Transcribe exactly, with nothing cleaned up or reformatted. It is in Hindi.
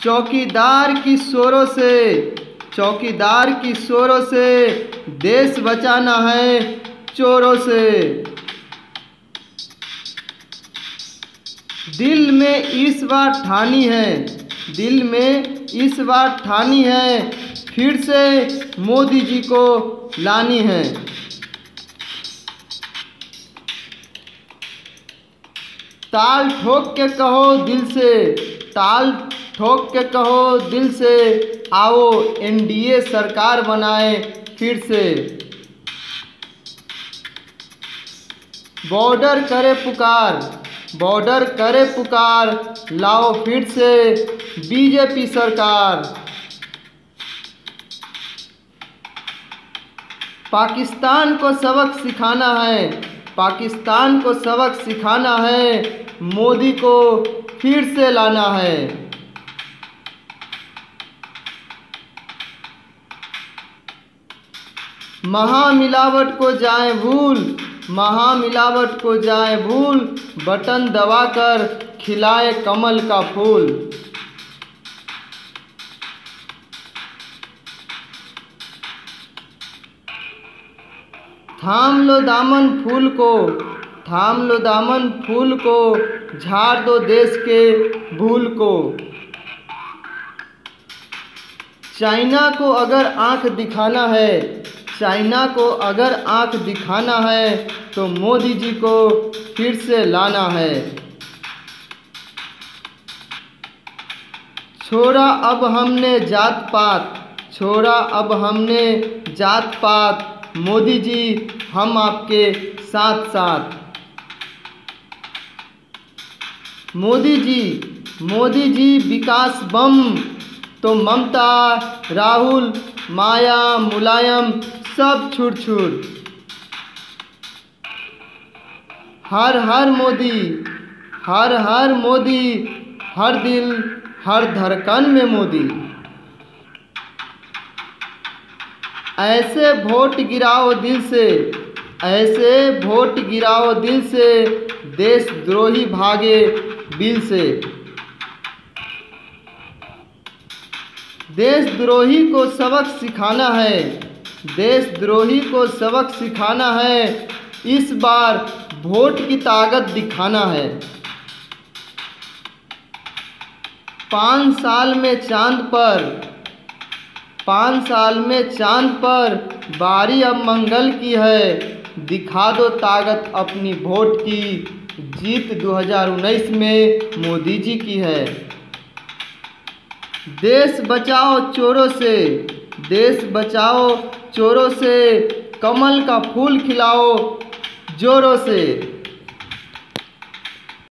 चौकीदार की शोरों से चौकीदार की शोरों से देश बचाना है चोरों से। दिल में इस बार ठानी है दिल में इस बार ठानी है फिर से मोदी जी को लानी है। ताल ठोक के कहो दिल से ताल ठोक के कहो दिल से आओ एनडीए सरकार बनाए फिर से। बॉर्डर करे पुकार बॉर्डर करे पुकार लाओ फिर से बीजेपी सरकार। पाकिस्तान को सबक सिखाना है पाकिस्तान को सबक सिखाना है मोदी को फिर से लाना है। महामिलावट को जाए भूल महामिलावट को जाए भूल बटन दबाकर खिलाए कमल का फूल। थाम लो दामन फूल को थाम लो दामन फूल को झाड़ दो देश के भूल को। चाइना को अगर आंख दिखाना है चाइना को अगर आंख दिखाना है तो मोदी जी को फिर से लाना है। छोड़ा अब हमने जात पात छोड़ा अब हमने जात पात मोदी जी हम आपके साथ साथ। मोदी जी मोदी जी विकास बम तो ममता राहुल माया मुलायम सब छुड़ छुड़। हर हर मोदी हर हर मोदी हर दिल हर धड़कन में मोदी। ऐसे वोट गिराओ दिल से ऐसे वोट गिराओ दिल से देशद्रोही भागे बिल से। देशद्रोही को सबक सिखाना है देशद्रोही को सबक सिखाना है इस बार वोट की ताकत दिखाना है। पाँच साल में चांद पर पाँच साल में चांद पर बारी अब मंगल की है दिखा दो ताकत अपनी वोट की जीत दो हज़ार उन्नीस में मोदी जी की है। देश बचाओ चोरों से देश बचाओ चोरों से कमल का फूल खिलाओ जोरों से।